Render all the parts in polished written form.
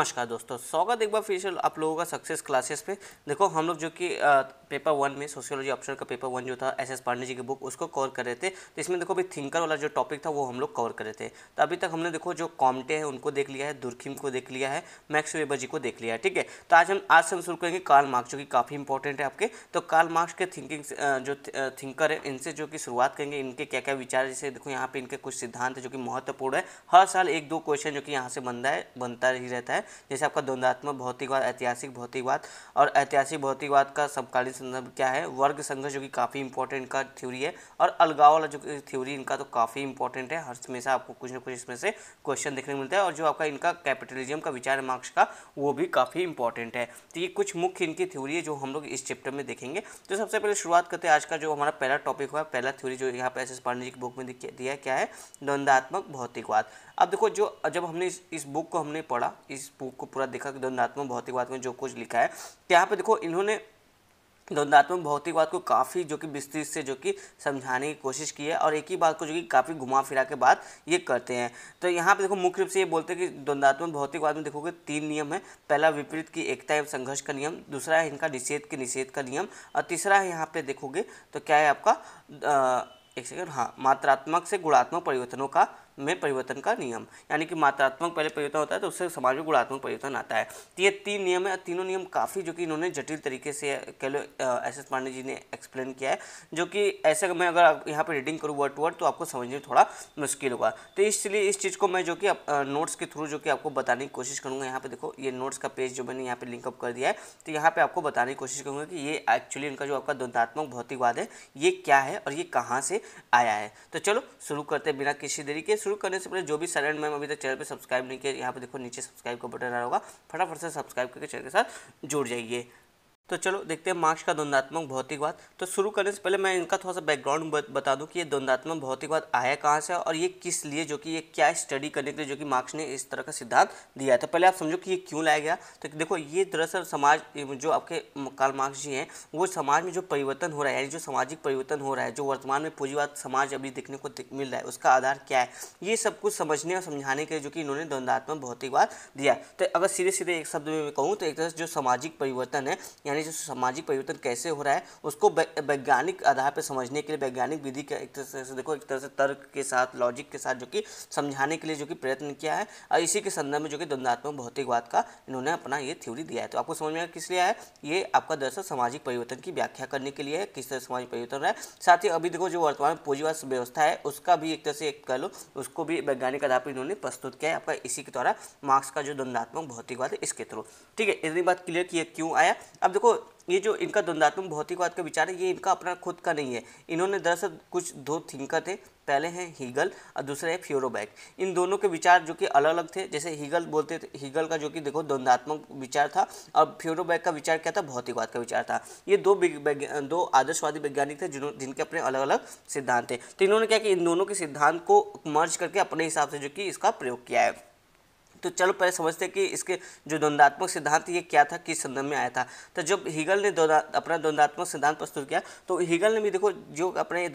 नमस्कार दोस्तों, स्वागत एक बार फिर से आप लोगों का सक्सेस क्लासेस पे। देखो हम लोग जो कि पेपर 1 में सोशियोलॉजी ऑप्शन का पेपर 1 जो था S.S. पांडे जी की बुक उसको कवर कर रहे थे। तो इसमें देखो अभी थिंकर वाला जो टॉपिक था वो हम लोग कवर कर रहे थे। तो अभी तक हमने देखो जो कॉम्टे हैं उनको देख लिया है, दुर्खिम को देख लिया है, मैक्स वेबर जी को देख लिया है। ठीक है, तो आज से हम शुरू करेंगे कार्ल मार्क्स, जो कि काफ़ी इंपॉर्टेंट है आपके। तो कार्ल मार्क्स के थिंकिंग जो थिंकर है इनसे जो कि शुरुआत करेंगे, इनके क्या क्या विचार। जैसे देखो यहाँ पे इनके कुछ सिद्धांत है जो कि महत्वपूर्ण है। हर साल एक दो क्वेश्चन जो कि यहाँ से बनता ही रहता है। जैसे आपका द्वंद्वात्मक भौतिकवाद, ऐतिहासिक भौतिकवाद, और ऐतिहासिक भौतिकवाद का समकालीन संदर्भ क्या है, वर्ग संघर्ष जो कि काफ़ी इंपॉर्टेंट का थ्योरी है, और अलगाव वाला जो थ्योरी इनका तो काफ़ी इंपॉर्टेंट है। हर हमेशा आपको कुछ ना कुछ इसमें से क्वेश्चन देखने को मिलता है। और जो आपका इनका कैपिटलिज्म का विचार है मार्क्स का, वो भी काफ़ी इंपॉर्टेंट है। तो ये कुछ मुख्य इनकी थ्योरी है जो हम लोग इस चैप्टर में देखेंगे। तो सबसे पहले शुरुआत करते हैं आज का जो हमारा पहला टॉपिक हुआ, पहला थ्योरी जो यहाँ पे S.S. पांडे जी की बुक में दिया है, क्या है, द्वंद्वात्मक भौतिकवाद। अब देखो जब हमने इस बुक को हमने पढ़ा, इस बुक को पूरा देखा कि द्वंद्वात्मक भौतिकवाद में जो कुछ लिखा है, तो यहाँ पे देखो इन्होंने द्वंद्वात्मक भौतिकवाद को काफ़ी जो कि विस्तृत से जो कि समझाने की कोशिश की है, और एक ही बात को जो कि काफ़ी घुमा फिरा के बाद ये करते हैं। तो यहाँ पे देखो मुख्य रूप से ये बोलते हैं कि द्वंद्वात्मक भौतिकवाद में देखोगे 3 नियम है। पहला विपरीत की एकता एवं संघर्ष का नियम, दूसरा है इनका निषेध का नियम, और तीसरा है यहाँ पे देखोगे तो क्या है आपका एक सेकंड, हाँ, मात्रात्मक से गुणात्मक परिवर्तनों का परिवर्तन का नियम। यानी कि मात्रात्मक पहले परिवर्तन होता है तो उससे समाज में गुणात्मक परिवर्तन आता है। तो ये 3 नियम है, तीनों नियम काफ़ी जो कि इन्होंने जटिल तरीके से कह लो S.S. पांडे जी ने एक्सप्लेन किया है, जो कि ऐसे मैं अगर यहाँ पे रीडिंग करूँ वर्ड टू वर्ड तो आपको समझने में थोड़ा मुश्किल होगा। तो इसलिए इस चीज़ को मैं जो कि नोट्स के थ्रू जो कि आपको बताने की कोशिश करूँगा। यहाँ पे देखो ये नोट्स का पेज जो मैंने यहाँ पे लिंकअप कर दिया है, तो यहाँ पे आपको बताने की कोशिश करूँगा कि ये एक्चुअली इनका जो आपका द्वंद्वात्मक भौतिकवाद है ये क्या है और ये कहाँ से आया है। तो चलो शुरू करते हैं बिना किसी देरी के। शुरू करने से पहले जो भी साइलेंट मैम अभी तक चैनल पे सब्सक्राइब नहीं किया, यहाँ पे देखो नीचे सब्सक्राइब का बटन आ रहा होगा, फटाफट से सब्सक्राइब करके चैनल के साथ जुड़ जाइए। तो चलो देखते हैं मार्क्स का द्वंद्वात्मक भौतिकवाद। तो शुरू करने से पहले मैं इनका थोड़ा सा बैकग्राउंड बता दूं कि ये द्वंद्वात्मक भौतिकवाद आया कहाँ से और ये किस लिए, जो कि ये क्या स्टडी करने के लिए जो कि मार्क्स ने इस तरह का सिद्धांत दिया है। तो पहले आप समझो कि ये क्यों लाया गया। तो देखो ये दरअसल समाज जो आपके कार्ल मार्क्स जी हैं, वो समाज में जो परिवर्तन हो रहा है, यानी जो सामाजिक परिवर्तन हो रहा है, जो वर्तमान में पूंजीवाद समाज अभी देखने को मिल रहा है, उसका आधार क्या है, ये सब कुछ समझने और समझाने के लिए जो कि इन्होंने द्वंद्वात्मक भौतिकवाद दिया। तो अगर सीधे सीधे एक शब्द में कहूँ तो एक तरह से जो सामाजिक परिवर्तन है, यानी जो सामाजिक परिवर्तन कैसे हो रहा है उसको वैज्ञानिक आधार पर समझने के लिए, वैज्ञानिक विधि का एक तरह से देखो, एक तरह से तर्क के साथ, लॉजिक के साथ जो कि समझाने के लिए जो कि प्रयत्न किया है, और इसी के संदर्भ में जो कि द्वंद्वात्मक भौतिकवाद का इन्होंने अपना ये थ्योरी दिया है। तो आपको समझ में आया किस लिए आया, ये आपका दरअसल सामाजिक परिवर्तन की व्याख्या करने के लिए है, किस तरह सामाजिक परिवर्तन रहा है। साथ ही अभी देखो जो वर्तमान पूंजीवाद व्यवस्था है उसका भी एक तरह से कह लो, उसको भी वैज्ञानिक आधार पर इन्होंने प्रस्तुत किया है आपका इसी के द्वारा, मार्क्स का जो द्वंद्वात्मक भौतिकवाद है इसके थ्रू। ठीक है, इतनी बात क्लियर की क्यों आया। अब देखो ये जो इनका द्वंद्वात्मक भौतिकवाद का विचार है ये इनका अपना खुद का नहीं है। इन्होंने दरअसल कुछ 2 थिंकर थे, पहले हैं हीगल और दूसरे है फ्योरोबैक। इन दोनों के विचार जो कि अलग अलग थे। जैसे हीगल बोलते थे, हीगल का जो कि देखो द्वंद्वात्मक विचार था, और फ्योरोबैक का विचार क्या था, भौतिकवाद का विचार था। ये दो आदर्शवादी वैज्ञानिक थे जिनके अपने अलग अलग सिद्धांत थे। तो इन्होंने क्या कि इन दोनों के सिद्धांत को मर्ज करके अपने हिसाब से जो कि इसका प्रयोग किया है। तो चलो पहले समझते हैं कि इसके जो द्वंद्वात्मक सिद्धांत ये क्या था, किस संदर्भ में आया था। तो जब हीगल ने अपना द्वंद्वात्मक सिद्धांत प्रस्तुत किया, तो हीगल ने भी देखो जो अपने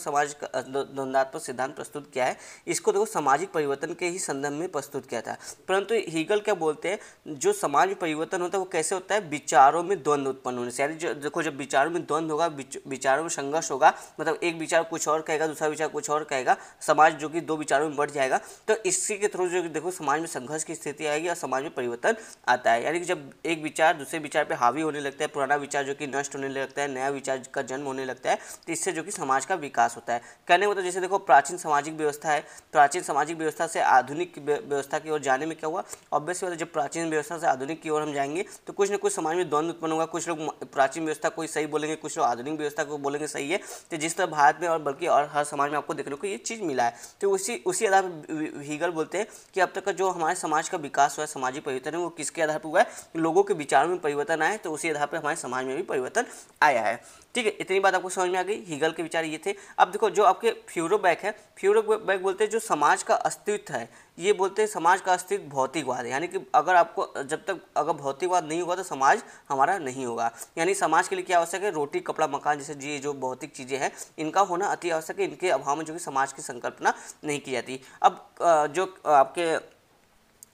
द्वंद्वात्मक सिद्धांत प्रस्तुत किया है, इसको देखो सामाजिक परिवर्तन के ही संदर्भ में प्रस्तुत किया था। परंतु हीगल क्या बोलते हैं, जो समाज में परिवर्तन होता है वो कैसे होता है, विचारों में द्वंद्व उत्पन्न होने से। यानी जो देखो जब विचारों में द्वंद्व होगा, विचारों में संघर्ष होगा, मतलब एक विचार कुछ और कहेगा, दूसरा विचार कुछ और कहेगा, समाज जो कि 2 विचारों में बढ़ जाएगा। तो इसी के थ्रू जो देखो समाज में संघर्ष की स्थिति आएगी और समाज में परिवर्तन आता है। यानी कि जब एक विचार दूसरे विचार पे हावी होने लगता है, पुराना विचार जो कि नष्ट होने लगता है, नया विचार का जन्म होने लगता है, तो इससे जो कि समाज का विकास होता है। कहने को तो जैसे देखो प्राचीन सामाजिक व्यवस्था है, प्राचीन सामाजिक व्यवस्था से आधुनिक व्यवस्था की ओर जाने में क्या हुआ, ऑब्वियसली बात है, जब प्राचीन व्यवस्था से आधुनिक की ओर हम जाएंगे तो कुछ ना कुछ समाज में द्वंद्व उत्पन्न होगा। कुछ लोग प्राचीन व्यवस्था को सही बोलेंगे, कुछ लोग आधुनिक व्यवस्था को बोलेंगे सही है। तो जिस तरह भारत में और बल्कि और हर समाज में आपको देखने को ये चीज़ मिला है, तो उसी आधार पर हीगल बोलते हैं कि अब तक का जो हमारे समाज का विकास हुआ है, सामाजिक परिवर्तन है, वो किसके आधार पर हुआ है, लोगों के विचारों में परिवर्तन आया, तो उसी आधार पर हमारे समाज में भी परिवर्तन आया है। ठीक है, इतनी बात आपको समझ में आ गई। हीगल के विचार ये थे। अब देखो जो आपके फ्योरोबैक है, फ्योरोबैक बोलते हैं जो समाज का अस्तित्व है, ये बोलते हैं समाज का अस्तित्व भौतिकवाद है। यानी कि अगर आपको जब तक अगर भौतिकवाद नहीं होगा तो समाज हमारा नहीं होगा। यानी समाज के लिए क्या आवश्यक है, रोटी कपड़ा मकान जैसे ये जो भौतिक चीज़ें हैं इनका होना अति आवश्यक है। इनके अभाव में जो कि समाज की संकल्पना नहीं की जाती। अब जो आपके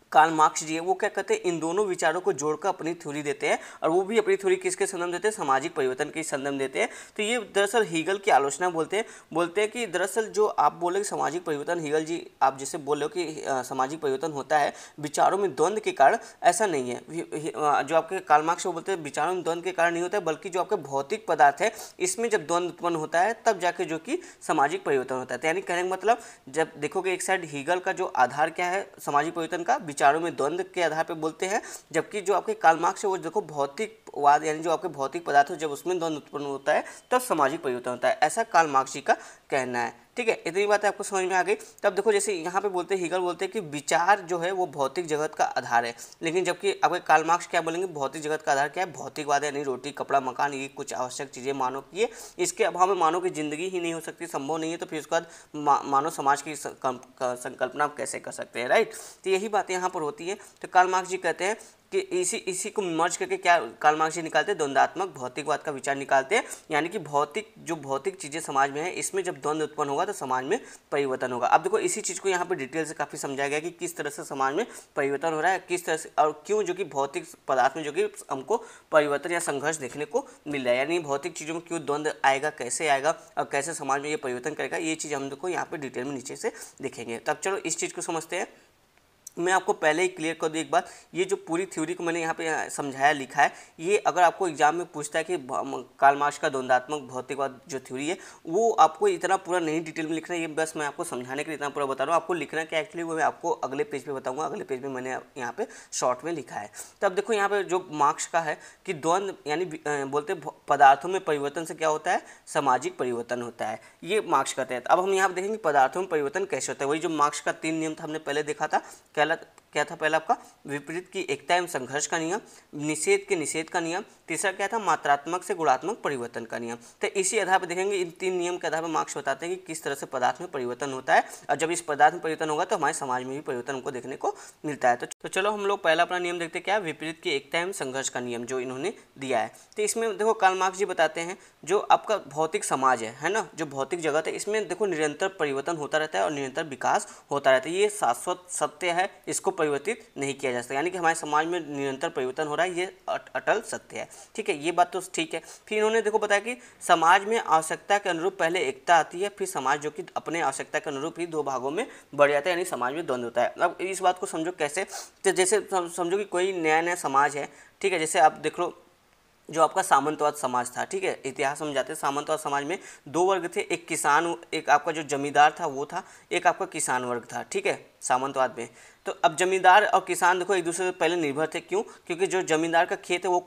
कार्ल मार्क्स जी है वो क्या कहते हैं, इन दोनों विचारों को जोड़कर अपनी थ्योरी देते हैं, और वो भी अपनी थ्योरी किसके संदर्भ देते हैं, सामाजिक परिवर्तन के संदर्भ देते हैं। तो ये दरअसल हीगल की आलोचना बोलते हैं कि दरअसल जो आप बोले सामाजिक परिवर्तन, हीगल जी आप जैसे बोल रहे हो कि सामाजिक परिवर्तन होता है विचारों में द्वंद्व के कारण, ऐसा नहीं है। जो आपके कार्ल मार्क्स वो बोलते हैं विचारों में द्वंद्व के कारण नहीं होता है, बल्कि जो आपके भौतिक पदार्थ है इसमें जब द्वंद्व उत्पन्न होता है तब जाके जो कि सामाजिक परिवर्तन होता है। तो यानी कहने का मतलब जब देखोगे एक साइड हीगल का जो आधार क्या है सामाजिक परिवर्तन का, विचारों में द्वंद्व के आधार पर बोलते हैं, जबकि जो आपके कार्ल मार्क्स है वो देखो भौतिकवाद यानी जो आपके भौतिक पदार्थ जब उसमें द्वंद्व उत्पन्न होता है तब सामाजिक परिवर्तन होता है, ऐसा कार्ल मार्क्स जी का कहना है। ठीक है, इतनी बात आपको समझ में आ गई। तब देखो जैसे यहाँ पे बोलते हैं हीगल बोलते हैं कि विचार जो है वो भौतिक जगत का आधार है, लेकिन जबकि आपके कार्ल मार्क्स क्या बोलेंगे, भौतिक जगत का आधार क्या है, भौतिकवाद यानी रोटी कपड़ा मकान, ये कुछ आवश्यक चीज़ें मानव की है, इसके अभाव में मानव की जिंदगी ही नहीं हो सकती, संभव नहीं है, तो फिर उसके बाद मानव समाज की संकल्पना आप कैसे कर सकते हैं, राइट। तो यही बातें यहाँ पर होती है। तो कार्ल मार्क्स जी कहते हैं कि इसी को मर्ज करके क्या कार्ल मार्क्स जी निकालते हैं, द्वंद्वात्मक भौतिकवाद का विचार निकालते हैं, यानी कि भौतिक चीज़ें समाज में है इसमें जब द्वंद्व उत्पन्न होगा तो समाज में परिवर्तन होगा। अब देखो इसी चीज़ को यहाँ पे डिटेल से काफ़ी समझाया गया कि किस तरह से समाज में परिवर्तन हो रहा है, किस तरह से और क्यों जो कि भौतिक पदार्थ में जो कि हमको परिवर्तन या संघर्ष देखने को मिल रहा है, यानी भौतिक चीज़ों में क्यों द्वंद्व आएगा, कैसे आएगा और कैसे समाज में ये परिवर्तन करेगा, ये चीज़ हम देखो यहाँ पर डिटेल में नीचे से देखेंगे। तब चलो इस चीज़ को समझते हैं। मैं आपको पहले ही क्लियर कर दूँ एक बात, ये जो पूरी थ्योरी को मैंने यहाँ पे समझाया लिखा है, ये अगर आपको एग्जाम में पूछता है कि कार्ल मार्क्स का द्वंद्वात्मक भौतिकवाद जो थ्योरी है वो आपको इतना पूरा नहीं डिटेल में लिखना है, ये बस मैं आपको समझाने के लिए इतना पूरा बता रहा हूँ। आपको लिखना क्या एक्चुअली वो मैं आपको अगले पेज पे बताऊँगा, अगले पेज में मैंने यहाँ पे शॉर्ट में लिखा है। तब देखो यहाँ पर जो मार्क्स का है कि द्वंद्व यानी बोलते पदार्थों में परिवर्तन से क्या होता है, सामाजिक परिवर्तन होता है, ये मार्क्स कहते हैं। अब हम यहाँ पर देखेंगे पदार्थों में परिवर्तन कैसे होता है। वही जो मार्क्स का 3 नियम था हमने पहले देखा था, क्या था पहला आपका विपरीत की एकता एवं संघर्ष का नियम, निषेध के निषेध का नियम, तीसरा क्या था मात्रात्मक से गुणात्मक परिवर्तन का नियम। तो इसी आधार पर देखेंगे इन 3 नियम के आधार पर मार्क्स बताते हैं कि किस तरह से पदार्थ में परिवर्तन होता है, और जब इस पदार्थ में परिवर्तन होगा तो हमारे समाज में भी परिवर्तन हमको देखने को मिलता है। तो चलो हम लोग पहला अपना नियम देखते हैं, क्या विपरीत की एकता एवं संघर्ष का नियम जो इन्होंने दिया है। तो इसमें देखो कार्ल मार्क्स जी बताते हैं जो आपका भौतिक समाज है ना, जो भौतिक जगत है इसमें देखो निरंतर परिवर्तन होता रहता है और निरंतर विकास होता रहता है, ये शाश्वत सत्य है, इसको परिवर्तित नहीं किया जा सकता, यानी कि हमारे समाज में निरंतर परिवर्तन हो रहा है, ये अटल सत्य है। ठीक है, ये बात तो ठीक है। फिर इन्होंने देखो बताया कि समाज में आवश्यकता के अनुरूप पहले एकता आती है, फिर समाज जो कि अपने आवश्यकता के अनुरूप ही 2 भागों में बढ़ जाता है, यानी समाज में द्वंद्व होता है। अब इस बात को समझो कैसे, तो जैसे समझो कि कोई नया समाज है, ठीक है, जैसे आप देख लो जो आपका सामंतवाद समाज था, ठीक है, इतिहास हम जाते हैं, सामंतवाद समाज में 2 वर्ग थे, एक किसान, एक आपका जो जमींदार था वो था, एक आपका किसान वर्ग था, ठीक है, सामंतवाद में। तो अब जमींदार और किसान देखो एक दूसरे से पहले निर्भर थे, क्यों, क्योंकि जो जमींदार का खेत है वो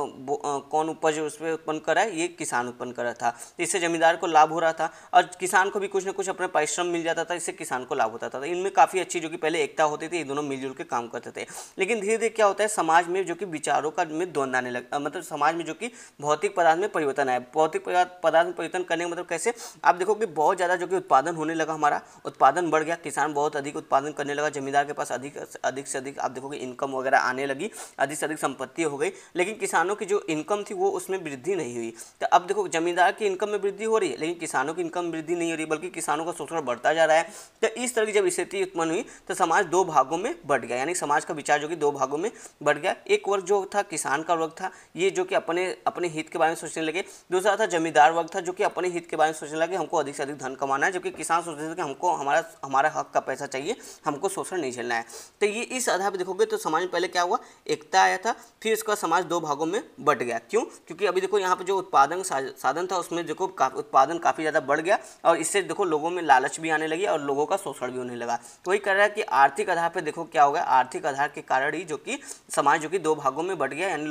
कौन उपज उस पर उत्पन्न कर रहा है, ये किसान उत्पन्न कर रहा था, तो इससे जमींदार को लाभ हो रहा था और किसान को भी कुछ ना कुछ अपना परिश्रम मिल जाता था, इससे किसान को लाभ होता था। इनमें काफ़ी अच्छी जो कि पहले एकता होती थी, ये दोनों मिलजुल के काम करते थे। लेकिन धीरे धीरे क्या होता है समाज में जो कि विचारों का में द्वंद्व आने लगा, मतलब समाज में जो कि भौतिक पदार्थ में परिवर्तन आया। भौतिक पदार्थ में परिवर्तन करने का मतलब कैसे, आप देखो कि बहुत ज़्यादा जो कि उत्पादन होने लगा, हमारा उत्पादन बढ़ गया, किसान बहुत अधिक उत्पादन करने लगा, जमींदार के पास अधिक से अधिक आप देखोगे इनकम वगैरह आने लगी, अधिक से अधिक संपत्ति हो गई, लेकिन किसानों की जो इनकम थी वो उसमें वृद्धि नहीं हुई। तो अब देखो जमींदार की इनकम में वृद्धि हो रही है, लेकिन किसानों की इनकम वृद्धि नहीं हो रही, बल्कि किसानों का शोषण बढ़ता जा रहा है। तो इस तरह की जब स्थिति उत्पन्न हुई तो समाज 2 भागों में बढ़ गया, यानी समाज का विचार जो कि 2 भागों में बढ़ गया। एक वर्ग जो था किसान का वर्ग था, ये जो कि अपने हित के बारे में सोचने लगे। दूसरा था जमींदार वर्ग था, जो कि अपने हित के बारे में सोचने लगे, हमको अधिक से अधिक धन कमाना है, जबकि किसान सोचते थे कि हमको हमारा हक का पैसा चाहिए, हमको शोषण नहीं झेलना है। तो ये इस आधार पर देखोगे तो समाज में पहले क्या हुआ, एकता आया था, फिर इसका समाज 2 भागों में बट गया। क्यों, क्योंकि अभी देखो यहाँ पे जो उत्पादन साधन था उसमें देखो उत्पादन काफ़ी ज़्यादा बढ़ गया, और इससे देखो लोगों में लालच भी आने लगी और लोगों का शोषण भी होने लगा। तो वही कह रहा है कि आर्थिक आधार पर देखो क्या होगा, आर्थिक आधार के कारण ही जो कि समाज जो कि 2 भागों में बट गया, यानी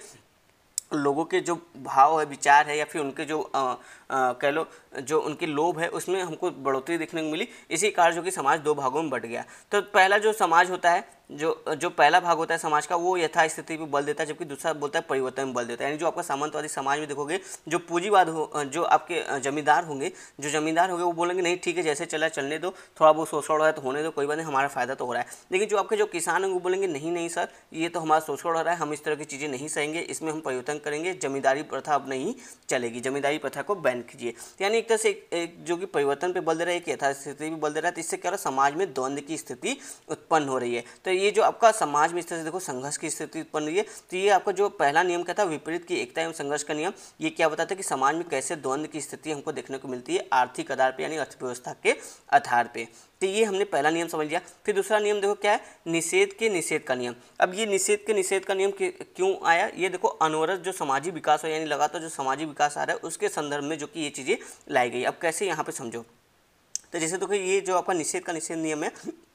लोगों के जो भाव है, विचार है, या फिर उनके जो कह लो जो उनकी लोभ है उसमें हमको बढ़ोतरी देखने को मिली। इसी कारण जो कि समाज 2 भागों में बट गया। तो पहला जो समाज होता है, जो पहला भाग होता है समाज का, वो यथास्थिति पे बल देता है, जबकि दूसरा बोलता है परिवर्तन में बल देता है। यानी जो आपका सामंतवादी समाज में देखोगे जो पूंजीवाद जो आपके जमींदार होंगे वो बोलेंगे नहीं ठीक है जैसे चला चलने दो, थोड़ा बहुत शोषण हो रहा है तो होने दो, कोई बात नहीं, हमारा फायदा तो हो रहा है। लेकिन जो आपके जो किसान होंगे वो बोलेंगे नहीं सर, ये तो हमारा शोषण हो रहा है, हम इस तरह की चीज़ें नहीं सहेंगे, इसमें हम परिवर्तन करेंगे, जमींदारी प्रथा अब नहीं चलेगी, जमींदारी प्रथा को बैन कीजिए। यानी एक तरह से एक जो कि परिवर्तन पे बल दे रहा है, एक यथास्थिति पे बल दे रहा है। तो इससे क्या हो रहा है, समाज में द्वंद्व की स्थिति उत्पन्न हो रही है। तो ये जो आपका समाज में इस तरह से देखो संघर्ष की स्थिति उत्पन्न हुई है, तो ये आपका जो पहला नियम क्या था, विपरीत की एकता एवं संघर्ष का नियम, ये क्या बताता है कि समाज में कैसे द्वंद्व की स्थिति हमको देखने को मिलती है आर्थिक आधार पे यानी अर्थव्यवस्था के आधार पे। तो ये हमने पहला नियम समझ लिया। फिर दूसरा नियम देखो क्या है, निषेध के निषेध का नियम। अब ये निषेध के निषेध का नियम क्यों आया, ये देखो अनवरत जो सामाजिक विकास हो यानी लगातार जो सामाजिक विकास आ रहा है उसके संदर्भ में जो कि ये चीज़ें लाई गई। अब कैसे यहाँ पे समझो, तो जैसे देखो ये जो आपका निषेध का निषेध नियम है,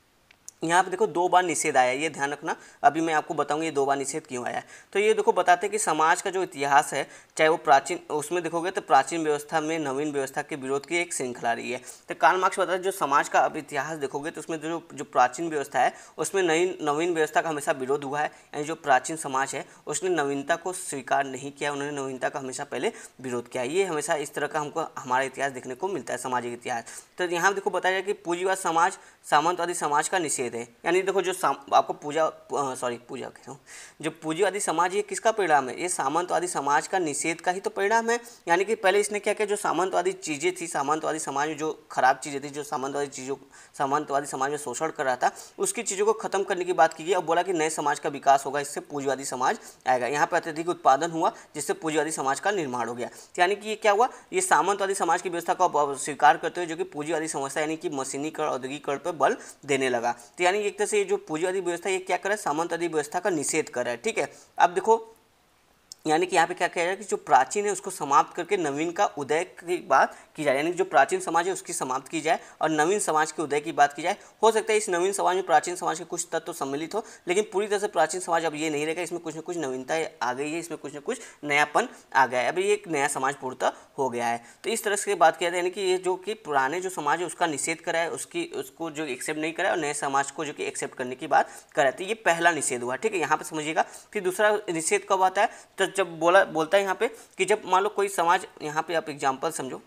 यहाँ पे देखो 2 बार निषेध आया है, ये ध्यान रखना। अभी मैं आपको बताऊंगा ये 2 बार निषेध क्यों आया है। तो ये देखो बताते हैं कि समाज का जो इतिहास है, चाहे वो प्राचीन, उसमें देखोगे तो प्राचीन व्यवस्था में नवीन व्यवस्था के विरोध की एक श्रृंखला रही है। तो कार्ल मार्क्स बताते हैं जो समाज का अब इतिहास देखोगे तो उसमें जो प्राचीन व्यवस्था है उसमें नवीन व्यवस्था का हमेशा विरोध हुआ है, यानी जो प्राचीन समाज है उसने नवीनता को स्वीकार नहीं किया, उन्होंने नवीनता का हमेशा पहले विरोध किया। ये हमेशा इस तरह का हमको हमारा इतिहास देखने को मिलता है, सामाजिक इतिहास। तो यहाँ देखो बताया जाए कि पूंजीवाद समाज सामंतवादी समाज का निषेध है, यानी देखो जो आपको पूजा कह रहा हूँ, जो पूंजीवादी समाज ये किसका परिणाम है, ये सामंतवादी समाज का निषेध का ही तो परिणाम है। यानी कि पहले इसने क्या किया, जो सामंतवादी चीज़ें थी, सामंतवादी समाज में जो खराब चीज़ें थी, जो सामंतवादी समाज में शोषण कर रहा था, उसकी चीज़ों को खत्म करने की बात की गई। अब बोला कि नए समाज का विकास होगा, इससे पूंजीवादी समाज आएगा। यहाँ पर अत्यधिक उत्पादन हुआ जिससे पूंजीवादी समाज का निर्माण हो गया। यानी कि ये क्या हुआ, ये सामंतवादी समाज की व्यवस्था को स्वीकार करते हुए जो कि पूंजीवादी समस्या यानी कि मशीनीकरण, औद्योगिकरण पर बल देने लगा। तो यानी एक तरह से ये जो पूंजीवादी व्यवस्था ये क्या कर रहा है, सामंतवादी व्यवस्था का निषेध कर रहा है। ठीक है, अब देखो यानी कि यहाँ पे क्या कह रहा है कि जो प्राचीन है उसको समाप्त करके नवीन का उदय की बात की जाए, यानी जो प्राचीन समाज है उसकी समाप्त की जाए और नवीन समाज के उदय की बात की जाए। हो सकता है इस नवीन समाज में प्राचीन समाज के कुछ तत्व सम्मिलित हो, लेकिन पूरी तरह से प्राचीन समाज अब ये नहीं रहेगा, इसमें कुछ न कुछ नवीनता आ गई है, इसमें कुछ न कुछ नयापन आ गया है, अभी ये एक नया समाज पूर्णतः हो गया है। तो इस तरह से बात किया जाए, यानी कि ये जो कि पुराने जो समाज है उसका निषेध करा है, उसको जो एक्सेप्ट नहीं करा और नए समाज को जो कि एक्सेप्ट करने की बात करा। तो ये पहला निषेध हुआ। ठीक है, यहाँ पर समझिएगा। फिर दूसरा निषेध कब आता है, तो जब बोलता है यहाँ पे कि जब मान लो कोई समाज, यहाँ पे आप एग्जाम्पल समझो,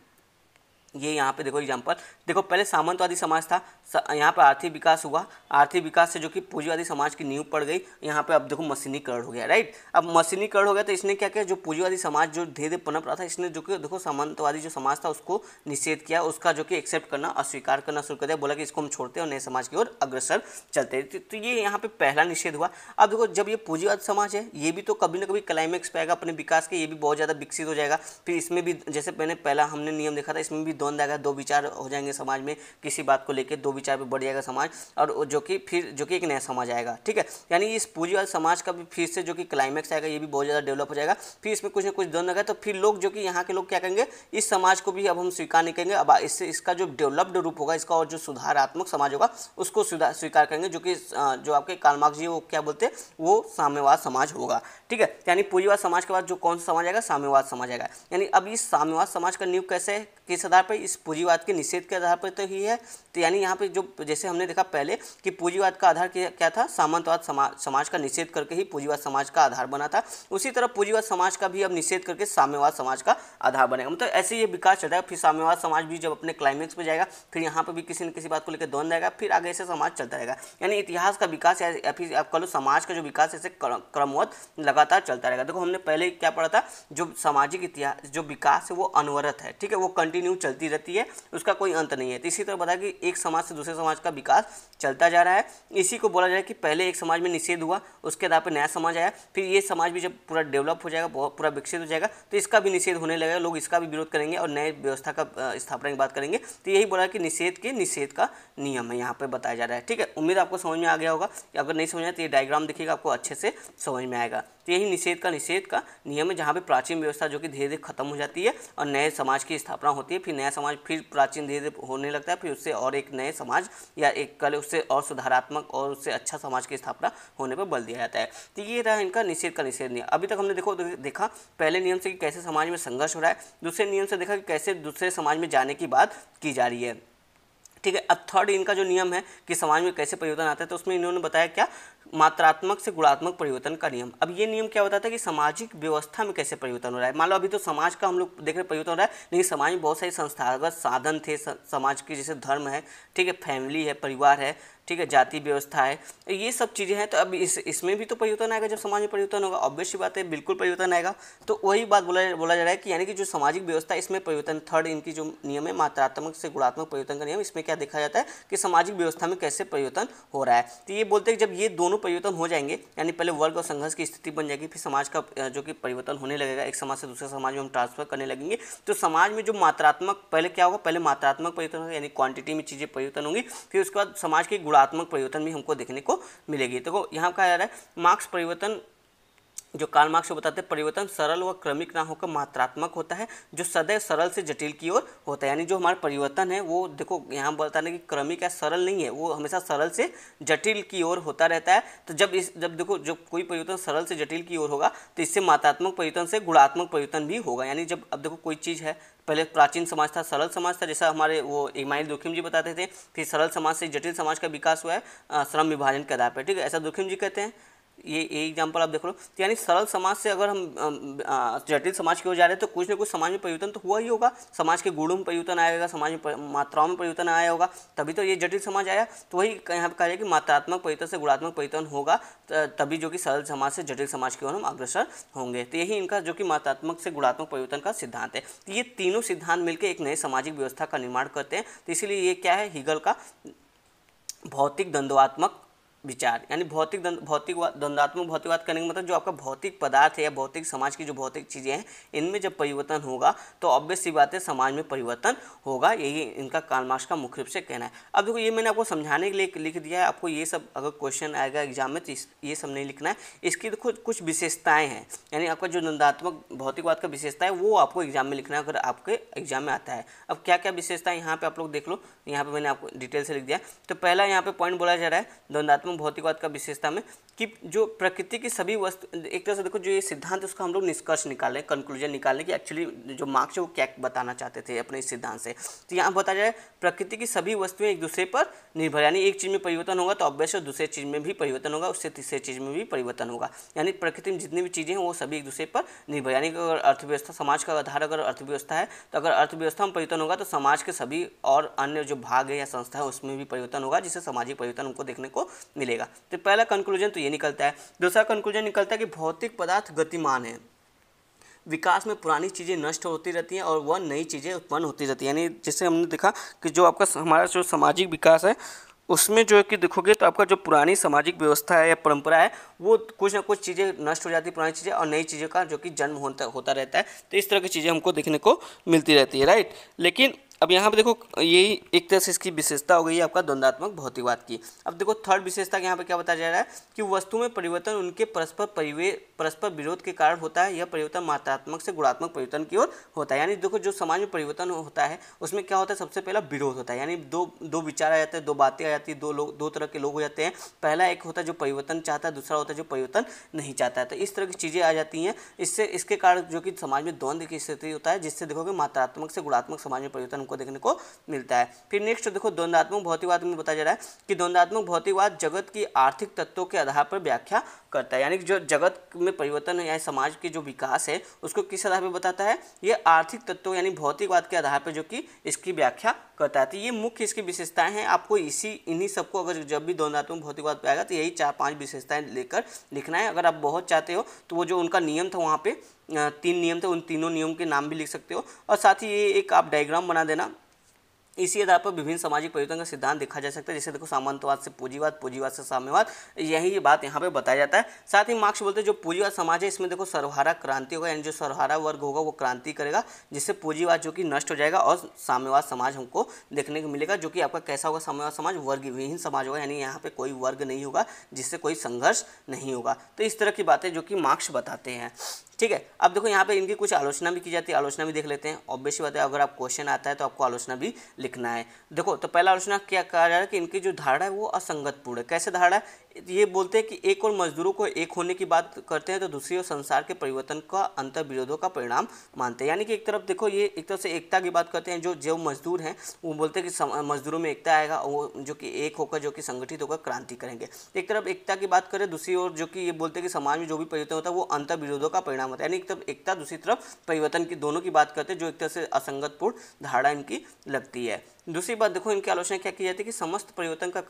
ये यहाँ पे देखो एग्जाम्पल देखो, पहले सामंतवादी समाज था, यहाँ पे आर्थिक विकास हुआ, आर्थिक विकास से जो कि पूंजीवादी समाज की नींव पड़ गई। यहाँ पे अब देखो मशीनीकरण हो गया, राइट। अब मशीनीकरण हो गया तो इसने क्या किया, जो पूंजीवादी समाज जो धीरे धीरे पनप रहा था, इसने जो कि देखो सामंतवादी जो समाज था उसको निषेध किया, उसका जो कि एक्सेप्ट करना, अस्वीकार करना शुरू कर दिया, बोला कि इसको हम छोड़ते हैं और नए समाज की ओर अग्रसर चलते हैं। तो ये यहाँ पे पहला निषेध हुआ। अब देखो जब ये पूंजीवाद समाज है ये भी तो कभी ना कभी क्लाइमेक्स पे आएगा अपने विकास के, ये भी बहुत ज़्यादा विकसित हो जाएगा। फिर इसमें भी जैसे मैंने पहला हमने नियम देखा था, इसमें भी द्वंद्व आएगा, 2 विचार हो जाएंगे समाज में, किसी बात को लेकर 2 विचार पे बढ़ जाएगा समाज, और जो कि एक नया समाज आएगा। ठीक है, यानी इस पूंजीवाद समाज का भी फिर से जो कि क्लाइमेक्स आएगा, ये भी बहुत ज़्यादा डेवलप हो जाएगा। फिर इसमें कुछ ना कुछ द्वंद्व आएगा, तो फिर लोग जो कि यहाँ के लोग क्या करेंगे, इस समाज को भी अब हम स्वीकार नहीं करेंगे, अब इससे इसका जो डेवलप्ड रूप होगा इसका, और जो सुधारात्मक समाज होगा उसको स्वीकार करेंगे, जो कि जो आपके कार्ल मार्क्स जी वो क्या बोलते हैं, वो साम्यवाद समाज होगा। ठीक है, यानी पूंजीवाद समाज के बाद जो कौन सा समाज आएगा, साम्यवाद समाज आएगा। यानी अब इस साम्यवाद समाज का नींव कैसे है, किस आधार पर, इस पूंजीवाद के निषेध के आधार पर तो ही है। तो यानी यहाँ पे जो जैसे हमने देखा पहले कि पूंजीवाद का आधार क्या था, सामंतवाद समाज का निषेध करके ही पूंजीवाद समाज का आधार बना था। उसी तरह पूंजीवाद समाज का भी अब निषेध करके साम्यवाद समाज का आधार बनेगा। मतलब ऐसे ये विकास चल जाएगा। फिर साम्यवाद समाज भी जब अपने क्लाइमेक्स पे जाएगा, फिर यहाँ पर भी किसी न किसी बात को लेकर द्वंद्व आएगा, फिर आगे ऐसे समाज चलता रहेगा। यानी इतिहास का विकास या फिर आप कह लो समाज का जो विकास ऐसे क्रमवत लगातार चलता रहेगा। देखो हमने पहले क्या पढ़ा था, जो सामाजिक इतिहास जो विकास है वो अनवरत है। ठीक है, वो कंटिन्यू चलती रहती है, उसका कोई अंत नहीं है। तो इसी तरह बता कि एक समाज से दूसरे समाज का विकास चलता जा रहा है। इसी को बोला जाए कि पहले एक समाज में निषेध हुआ, उसके आधार पर नया समाज आया, फिर ये समाज भी जब पूरा डेवलप हो जाएगा, बहुत पूरा विकसित हो जाएगा, तो इसका भी निषेध होने लगेगा, लोग इसका भी विरोध करेंगे और नए व्यवस्था का स्थापना की बात करेंगे। तो यही बोला कि निषेध का नियम है यहाँ पर बताया जा रहा है। ठीक है, उम्मीद आपको समझ में आ गया होगा। अगर नहीं समझ आया तो ये डायग्राम देखिएगा, आपको अच्छे से समझ में आएगा। तो यही निषेध का नियम है, जहाँ पे प्राचीन व्यवस्था जो कि धीरे धीरे खत्म हो जाती है और नए समाज की स्थापना होती है। फिर नया समाज फिर प्राचीन धीरे धीरे होने लगता है, फिर उससे और एक नए समाज या एक कल उससे और सुधारात्मक और उससे अच्छा समाज की स्थापना होने पर बल दिया जाता है। तो ये रहा इनका निषेध का निषेध नियम। अभी तक हमने देखा पहले नियम से कि कैसे समाज में संघर्ष हो रहा है, दूसरे नियम से देखा कि कैसे दूसरे समाज में जाने की बात की जा रही है। ठीक है, अब थर्ड इनका जो नियम है कि समाज में कैसे परिवर्तन आता है, तो उसमें इन्होंने बताया क्या, मात्रात्मक से गुणात्मक परिवर्तन का नियम। अब ये नियम क्या बताता है कि सामाजिक व्यवस्था में कैसे परिवर्तन हो रहा है। मान लो अभी तो समाज का हम लोग देख रहे परिवर्तन हो रहा है, लेकिन समाज में बहुत सारे संस्थागत साधन थे समाज के, जैसे धर्म है, ठीक है, फैमिली है, परिवार है, ठीक है, जाति व्यवस्था है, ये सब चीज़ें हैं। तो अब इसमें भी तो परिवर्तन आएगा जब समाज में परिवर्तन होगा, ऑब्वियस सी बात है, बिल्कुल परिवर्तन आएगा। तो वही बात बोला जा रहा है कि यानी कि जो सामाजिक व्यवस्था इसमें परिवर्तन, थर्ड इनकी जो नियम है मात्रात्मक से गुणात्मक परिवर्तन का नियम, इसमें क्या देखा जाता है कि सामाजिक व्यवस्था में कैसे परिवर्तन हो रहा है। तो ये बोलते हैं कि जब ये दोनों परिवर्तन हो जाएंगे, यानी पहले वर्ग और संघर्ष की स्थिति बन जाएगी, फिर समाज का जो कि परिवर्तन होने लगेगा, एक समाज से दूसरे समाज में हम ट्रांसफर करने लगेंगे। तो समाज में जो मात्रात्मक, पहले क्या होगा, पहले मात्रात्मक परिवर्तन होगा, यानी क्वांटिटी में चीज़ें परिवर्तन होंगी, फिर उसके बाद समाज के गुणात्मक परिवर्तन भी हमको देखने को मिलेगी। तो यहाँ कहा जा रहा है मार्क्स परिवर्तन, जो कार्ल मार्क्स बताते हैं, परिवर्तन सरल व क्रमिक ना होकर मात्रात्मक होता है, जो सदैव सरल से जटिल की ओर होता है। यानी जो हमारा परिवर्तन है वो देखो यहाँ बताने कि क्रमिक या सरल नहीं है, वो हमेशा सरल से जटिल की ओर होता रहता है। तो जब देखो जब कोई परिवर्तन सरल से जटिल की ओर होगा तो इससे मात्रात्मक परिवर्तन से गुणात्मक परिवर्तन भी होगा। यानी जब अब देखो कोई चीज़ है, पहले प्राचीन समाज था, सरल समाज था, जैसा हमारे वो इमाइल दुखिम जी बताते थे, फिर सरल समाज से जटिल समाज का विकास हुआ है श्रम विभाजन के आधार पर, ठीक है, ऐसा दुखिम जी कहते हैं। ये एग्जाम्पल आप देख लो। तो यानी सरल समाज से अगर हम जटिल समाज की ओर जा रहे हैं तो कुछ ना कुछ समाज में परिवर्तन तो हुआ ही होगा, समाज के गुणों में परिवर्तन आएगा, समाज में मात्राओं में परिवर्तन आया होगा, तभी तो ये जटिल समाज आया। तो वही यहाँ पर कहा जाए कि मात्रात्मक परिवर्तन से गुणात्मक परिवर्तन होगा, तभी जो कि सरल समाज से जटिल समाज की ओर हम अग्रसर होंगे। तो यही इनका जो कि मात्रात्मक से गुणात्मक परिवर्तन का सिद्धांत है। तो ये तीनों सिद्धांत मिलकर एक नए सामाजिक व्यवस्था का निर्माण करते हैं। तो इसीलिए ये क्या है, हीगल का भौतिक द्वंद्वात्मक विचार, यानी द्वंद्वात्मक भौतिकवाद करने का मतलब जो आपका भौतिक पदार्थ है या भौतिक समाज की जो भौतिक चीज़ें हैं, इनमें जब परिवर्तन होगा तो ऑब्वियस सी बात है समाज में परिवर्तन होगा। यही इनका कार्ल मार्क्स का मुख्य रूप से कहना है। अब देखो ये मैंने आपको समझाने के लिए लिख दिया है, आपको ये सब अगर क्वेश्चन आएगा एग्जाम में तो ये सब नहीं लिखना है। इसकी देखो कुछ विशेषताएँ हैं, यानी आपका जो द्वंद्वात्मक भौतिकवाद का विशेषता है वो आपको एग्जाम में लिखना है अगर आपके एग्जाम में आता है। अब क्या क्या विशेषता है यहाँ पे आप लोग देख लो, यहाँ पे मैंने आपको डिटेल से लिख दिया। तो पहला यहाँ पे पॉइंट बोला जा रहा है द्वंद्वात्मक भौतिकवाद का विशेषता में कि जो प्रकृति की सभी वस्तु, एक तरह से देखो जो ये सिद्धांत है उसका हम लोग निष्कर्ष निकालें, कंक्लूजन निकालें कि एक्चुअली जो मार्क्स है वो क्या बताना चाहते थे अपने इस सिद्धांत से। तो यहाँ बताया जाए प्रकृति की सभी वस्तुएं एक दूसरे पर निर्भर, यानी एक चीज़ में परिवर्तन होगा तो ऑब्वियस दूसरे चीज़ में भी परिवर्तन होगा, उससे तीसरे चीज़ में भी परिवर्तन होगा। यानी प्रकृति में जितनी भी चीज़ें हैं वो सभी एक दूसरे पर निर्भर। यानी कि अगर अर्थव्यवस्था, समाज का आधार अगर अर्थव्यवस्था है तो अगर अर्थव्यवस्था में परिवर्तन होगा तो समाज के सभी और अन्य जो भाग है या संस्था है उसमें भी परिवर्तन होगा, जिससे सामाजिक परिवर्तन हमको देखने को मिलेगा। तो पहला कंक्लूजन तो ये निकलता है। दूसरा कंक्लूजन निकलता है कि भौतिक पदार्थ गतिमान है, विकास में पुरानी चीज़ें नष्ट होती रहती हैं और वह नई चीज़ें उत्पन्न होती रहती हैं। यानी जैसे हमने देखा कि जो आपका हमारा जो सामाजिक विकास है उसमें जो है कि देखोगे तो आपका जो पुरानी सामाजिक व्यवस्था है या परंपरा है वो कुछ ना कुछ चीज़ें नष्ट हो जाती है, पुरानी चीज़ें, और नई चीज़ों का जो कि जन्म होता रहता है। तो इस तरह की चीज़ें हमको देखने को मिलती रहती है, राइट। लेकिन अब यहाँ पे देखो यही एक तरह से इसकी विशेषता हो गई है आपका द्वंद्वात्मक भौतिकवाद की। अब देखो थर्ड विशेषता यहाँ पे क्या बताया जा रहा है कि वस्तु में परिवर्तन उनके परस्पर विरोध के कारण होता है। यह परिवर्तन मात्रात्मक से गुणात्मक परिवर्तन की ओर होता है। यानी देखो जो समाज में परिवर्तन होता है उसमें क्या होता है, सबसे पहला विरोध होता है, यानी दो विचार आ जाते हैं, दो बातें आ जाती है, दो तरह के लोग हो जाते हैं। पहला एक होता है जो परिवर्तन चाहता है, दूसरा होता है जो परिवर्तन नहीं चाहता है। तो इस तरह की चीज़ें आ जाती हैं, इसके कारण जो कि समाज में द्वंद्व की स्थिति होता है, जिससे देखोगे मात्रात्मक से गुणात्मक समाज में परिवर्तन देखने को मिलता है। फिर नेक्स्ट देखो द्वंद्वात्मक भौतिकवाद में बताया जा रहा है कि द्वंद्वात्मक भौतिकवाद जगत की आर्थिक तत्वों के आधार पर व्याख्या करता है। यानी कि जो जगत में परिवर्तन है या समाज के जो विकास है उसको किस आधार पर बताता है, ये आर्थिक तत्वों यानी भौतिकवाद के आधार पर जो कि इसकी व्याख्या करता है। तो ये मुख्य इसकी विशेषताएं हैं। आपको इन्हीं सबको अगर जब भी द्वंद्वात्मक भौतिकवाद पे आएगा तो यही 4-5 विशेषताएं लेकर लिखना है। अगर आप बहुत चाहते हो तो वो जो उनका नियम था वहाँ पे 3 नियम थे, उन तीनों नियम के नाम भी लिख सकते हो। और साथ ही ये एक आप डायग्राम बना देना, इसी आधार पर विभिन्न सामाजिक परिवर्तन का सिद्धांत देखा जा सकता है। जैसे देखो सामंतवाद से पूंजीवाद, पूंजीवाद से साम्यवाद, यही बात यहाँ पे बताया जाता है। साथ ही मार्क्स बोलते हैं जो पूंजीवाद समाज है इसमें देखो सर्वहारा क्रांति होगा, यानी जो सर्वहारा वर्ग होगा वो क्रांति करेगा, जिससे पूंजीवाद जो कि नष्ट हो जाएगा और साम्यवाद समाज हमको देखने को मिलेगा, जो कि आपका कैसा होगा, साम्यवाद समाज वर्ग विहीन समाज होगा, यानी यहाँ पे कोई वर्ग नहीं होगा जिससे कोई संघर्ष नहीं होगा। तो इस तरह की बातें जो कि मार्क्स बताते हैं, ठीक है। अब देखो यहाँ पे इनकी कुछ आलोचना भी की जाती है, आलोचना भी देख लेते हैं। ऑब्वियस बात है अगर आप क्वेश्चन आता है तो आपको आलोचना भी लिखना है। देखो तो पहला आलोचना क्या कहा जा रहा है कि इनकी जो धारणा है वो असंगतपूर्ण है। कैसे धारणा है, ये बोलते हैं कि एक और मजदूरों को एक होने की बात करते हैं तो दूसरी ओर संसार के परिवर्तन का अंतर विरोधों का परिणाम मानते हैं। यानी कि एक तरफ देखो ये एक तरफ से एकता की बात करते हैं, जो मजदूर हैं वो बोलते हैं कि मजदूरों में एकता आएगा, वो जो कि एक होकर जो कि संगठित होकर क्रांति करेंगे। एक तरफ एकता की बात करें, दूसरी ओर जो कि ये बोलते हैं कि समाज में जो भी परिवर्तन होता है वो अंतर विरोधों का परिणाम होता है। यानी एक तरफ एकता, दूसरी तरफ परिवर्तन की, दोनों की बात करते हैं, जो एक तरह से असंगतपूर्ण धारणा इनकी लगती है। दूसरी बात देखो, इनकी आलोचना क्या की जाती है कि समस्त परिवर्तन का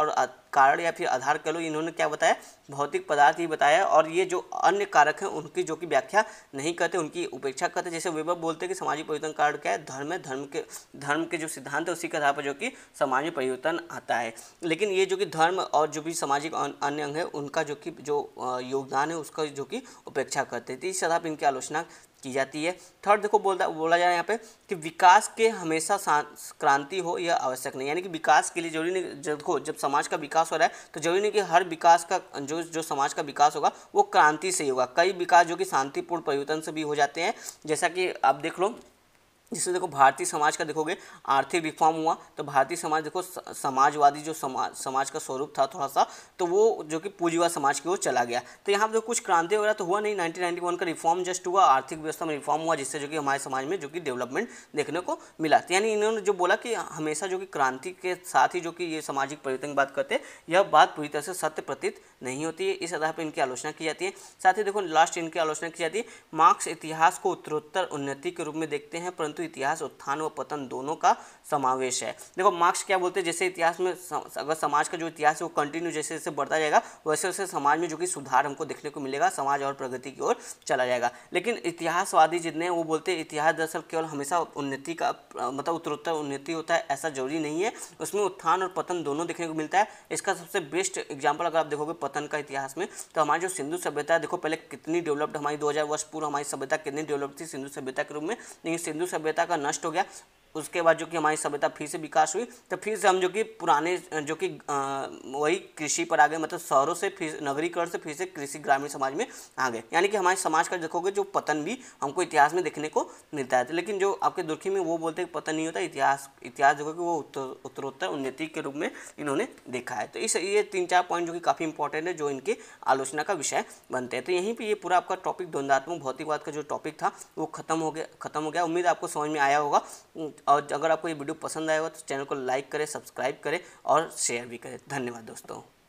कारण या फिर आधार कह लो, इन्होंने क्या बताया, भौतिक पदार्थ ही बताया, और ये जो अन्य कारक हैं उनकी जो कि व्याख्या नहीं करते, उनकी उपेक्षा करते। जैसे वेबर बोलते हैं कि सामाजिक परिवर्तन कारण क्या है, धर्म है, धर्म के जो सिद्धांत है उसी के आधार पर जो कि समाज में परिवर्तन आता है। लेकिन ये जो कि धर्म और जो भी सामाजिक अन्य अंग है उनका जो कि योगदान है उसका जो कि उपेक्षा करते हैं। तो इस आधार पर इनकी आलोचना की जाती है। थर्ड देखो, बोला जा रहा है यहाँ पे कि विकास के हमेशा क्रांति हो यह आवश्यक नहीं, यानी कि विकास के लिए जरूरी नहीं, देखो जब समाज का विकास हो रहा है तो जरूरी नहीं कि हर विकास का जो समाज का विकास होगा वो क्रांति से ही होगा। कई विकास जो कि शांतिपूर्ण परिवर्तन से भी हो जाते हैं, जैसा कि आप देख लो। जिससे देखो भारतीय समाज का देखोगे आर्थिक रिफॉर्म हुआ, तो भारतीय समाज देखो समाजवादी जो समाज का स्वरूप था थोड़ा सा, तो वो जो कि पूंजीवाद समाज की ओर चला गया। तो यहाँ पर जो कुछ क्रांति वगैरह तो हुआ नहीं, 1991 का रिफॉर्म जस्ट हुआ, आर्थिक व्यवस्था में रिफॉर्म हुआ, जिससे जो कि हमारे समाज में जो कि डेवलपमेंट देखने को मिला। तो यानी इन्होंने जो बोला कि हमेशा जो कि क्रांति के साथ ही जो कि ये सामाजिक परिवर्तन की बात करते हैं, यह बात पूरी तरह से सत्य प्रतीत नहीं होती है। इस आधार पर इनकी आलोचना की जाती है। साथ ही देखो लास्ट इनकी आलोचना की जाती है, मार्क्स इतिहास को उत्तरोत्तर उन्नति के रूप में देखते हैं, परंतु इतिहास उत्थान व पतन दोनों का समावेश है। देखो मार्क्स क्या बोलते हैं, जैसे इतिहास में अगर समाज का जो इतिहास है वो कंटिन्यू जैसे जैसे बढ़ता जाएगा वैसे वैसे समाज में जो कि सुधार हमको देखने को मिलेगा, समाज और प्रगति की ओर चला जाएगा। लेकिन इतिहासवादी जितने हैं वो बोलते हैं इतिहास दरअसल केवल हमेशा उन्नति का मतलब उत्तरोत्तर उन्नति होता है, ऐसा जरूरी नहीं है, उसमें उत्थान और पतन दोनों देखने को मिलता है। इसका सबसे बेस्ट एग्जाम्पल अगर आप देखोगे पतन का इतिहास में, तो हमारी जो सिंधु सभ्यता है देखो पहले कितनी डेवलप्ड, हमारी 2000 वर्ष पूर्व हमारी सभ्यता कितनी डेवलप थी सिंधु सभ्यता के रूप में, लेकिन सिंधु सभ्यता का नष्ट हो गया। उसके बाद जो कि हमारी सभ्यता फिर से विकास हुई, तो फिर से हम जो कि पुराने जो कि वही कृषि पर आ गए, मतलब शहरों से फिर नगरीकरण से फिर से कृषि ग्रामीण समाज में आ गए। यानी कि हमारे समाज का देखोगे जो पतन भी हमको इतिहास में देखने को मिलता है। लेकिन जो आपके दुर्खी में वो बोलते हैं पतन नहीं होता, इतिहास देखोगे वो उत्तरोत्तर उन्नति के रूप में इन्होंने देखा है। तो ये 3-4 पॉइंट जो कि काफ़ी इंपॉर्टेंट है, जो इनकी आलोचना का विषय बनते हैं। तो यहीं पर ये पूरा आपका टॉपिक द्वंद्वात्मक भौतिकवाद का जो टॉपिक था वो खत्म हो गया। उम्मीद आपको समझ में आया होगा, और अगर आपको ये वीडियो पसंद आया हो तो चैनल को लाइक करें, सब्सक्राइब करें और शेयर भी करें। धन्यवाद दोस्तों।